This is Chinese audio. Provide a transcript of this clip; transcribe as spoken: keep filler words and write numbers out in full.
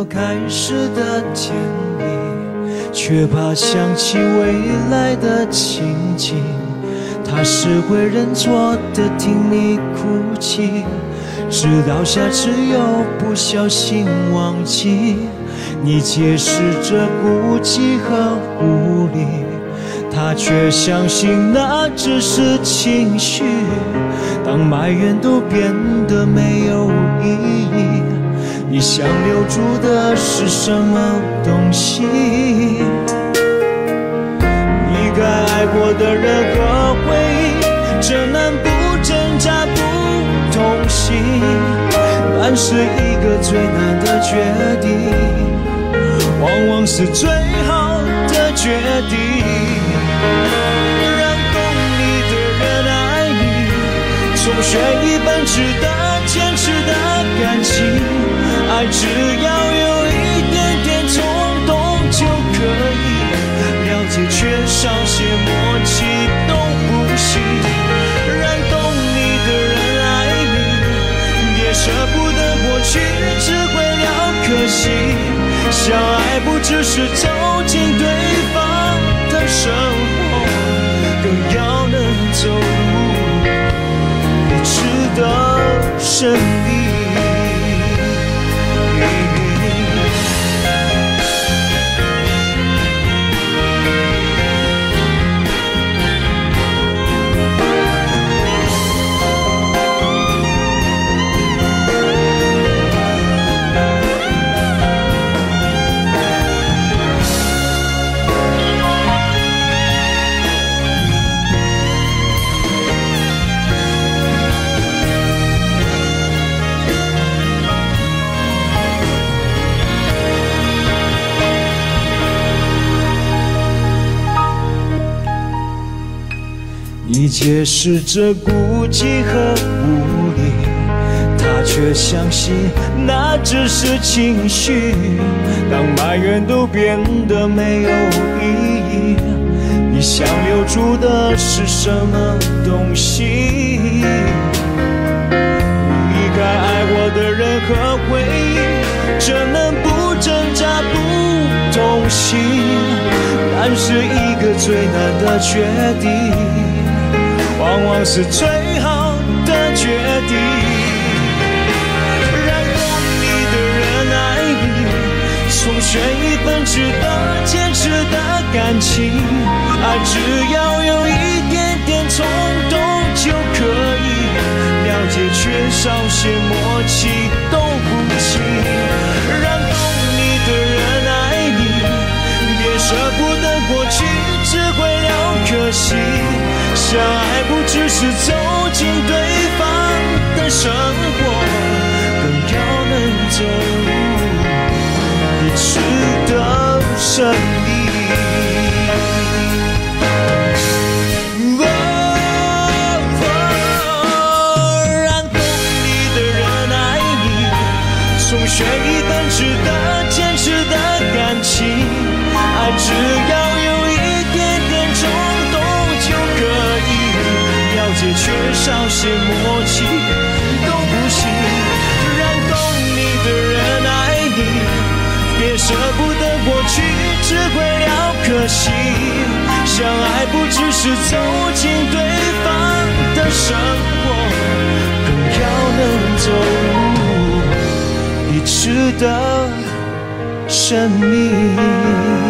要开始的甜蜜，却怕想起未来的情景。他是会认错的，听你哭泣，直到下次又不小心忘记。你解释着孤寂和无力，他却相信那只是情绪。当埋怨都变得没有意义，你想留住的是什么东西？你该爱过的人和回忆，这难不挣扎不痛心，但是一个最难的决定，往往是最好的决定。让懂你的人爱你，从悬疑本质的坚持的感情，爱只要有一点点冲动就可以，了解缺少些默契都不行。让懂你的人爱你，别舍不得过去，只会了可惜。相爱不只是走进对方的生活，更要能走入彼此的生命。你解释着孤寂和无力，他却相信那只是情绪。当埋怨都变得没有意义，你想留住的是什么东西？你该爱过的人和回忆，这能不挣扎不痛心，但是一个最难的决定，往往是最好的决定。让懂你的人爱你，从悬疑本质的坚持的感情，爱只要有一点点冲动就可以，了解缺少些默契都不行。让懂你的人爱你，别舍不得过去，只会了可惜。相爱不只是走进对方的生活，更要能走入彼此的生命。哦哦，让懂你的人爱你，从悬疑本质的坚持的感情，爱只要有一点点冲动就可以，了解缺少些默契都不行。让懂你的人爱你，别舍不得过去，只会了可惜。相爱不只是走进对方的生活，更要能走入彼此的生命。